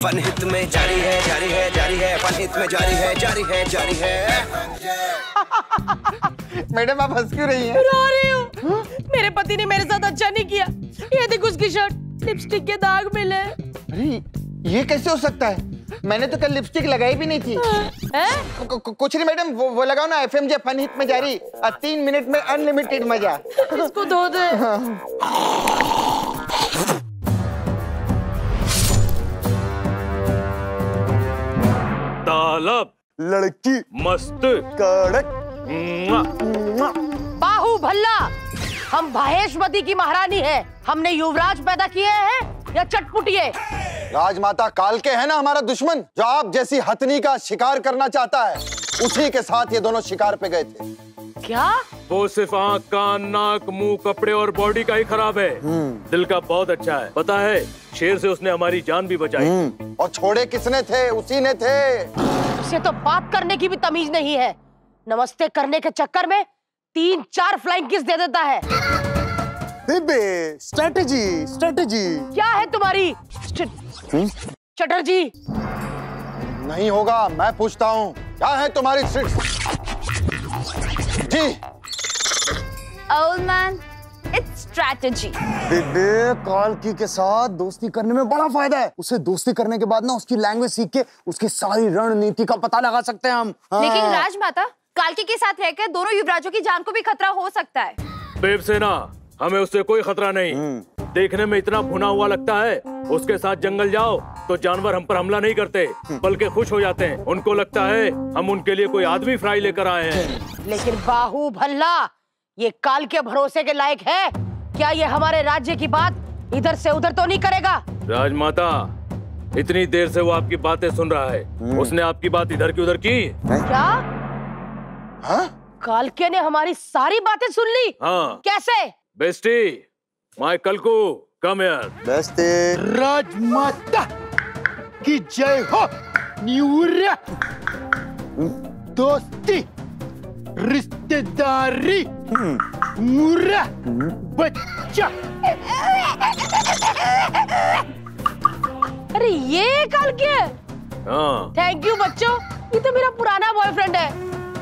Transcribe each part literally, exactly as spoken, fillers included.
फनहित में जारी है, जारी है, जारी है, फनहित में जारी है, जारी है, जारी है। मैडम आप हंस क्यों रही हैं? रो रही हूँ। मेरे पति ने मेरे साथ अच्छा नहीं किया। ये देखो उसकी शर्ट लिपस्टिक के दाग मिले। अरे ये कैसे हो सकता है? मैंने तो कल लिपस्टिक लगाई भी नहीं थी। कुछ नहीं मैडम, वो, वो लगाओ ना, एफ एम जे फनहित में जारी, तीन मिनट में अनलिमिटेड मजा। इसको धो दे। तालब लड़की मस्त कड़क बाहु भल्ला, हम भाहेशमती की महारानी है। हमने युवराज पैदा किए हैं या चटपुटिए? राजमाता कालके है ना हमारा दुश्मन, जो आप जैसी हथनी का शिकार करना चाहता है। उसी के साथ ये दोनों शिकार पे गए थे। क्या? वो सिर्फ आँख, कान, नाक, मुंह, कपड़े और बॉडी का ही खराब है, दिल का बहुत अच्छा है। पता है, शेर से उसने हमारी जान भी बचाई। और छोड़े किसने थे? उसी ने थे। उसे तो बात करने की भी तमीज नहीं है। नमस्ते करने के चक्कर में तीन चार फ्लाइंग किस दे देता है। बेबे स्ट्रेटेजी स्ट्रेटेजी क्या है तुम्हारी चटर्जी? नहीं होगा, मैं पूछता हूँ, क्या है तुम्हारी जी? Old man, it's strategy. बेबे कालकी के साथ दोस्ती करने में बड़ा फायदा है। उसे दोस्ती करने के बाद ना उसकी लैंग्वेज सीख के उसकी सारी रणनीति का पता लगा सकते हैं हम। हाँ। लेकिन राजमाता, कालकी के साथ रहकर दोनों युवराजों की जान को भी खतरा हो सकता है। बेब सेना, हमें उससे कोई खतरा नहीं। देखने में इतना भुना हुआ लगता है। उसके साथ जंगल जाओ तो जानवर हम पर हमला नहीं करते, बल्कि खुश हो जाते हैं। उनको लगता है हम उनके लिए कोई आदमी फ्राई लेकर आए हैं। लेकिन बाहु भल्ला, ये काल के भरोसे के लायक है? क्या ये हमारे राज्य की बात इधर से उधर तो नहीं करेगा? राजमाता, इतनी देर से वो आपकी बातें सुन रहा है। उसने आपकी बात इधर की उधर की? क्या? हाँ? कालके ने हमारी सारी बातें सुन ली? हाँ। कैसे? बेस्टी, माय कलकू, कम हियर। बेस्टी। राजमाता की जय हो। न्यूरा, दोस्ती, रिश्तेदारी, मुरा, बच्चा। अरे ये कालके? हाँ। थैंक यू बच्चों, ये तो मेरा पुराना बॉयफ्रेंड है।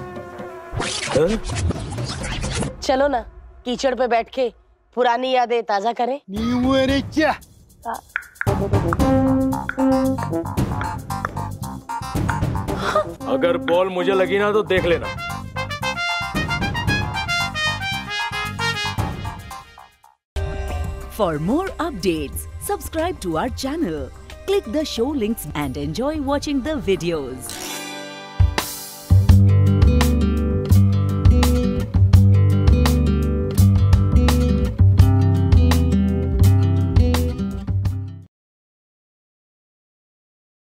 चलो ना, कीचड़ पे बैठ के पुरानी यादें ताजा करें। अगर बॉल मुझे लगी ना तो देख लेना। For more updates, subscribe to our channel, click the show links and enjoy watching the videos.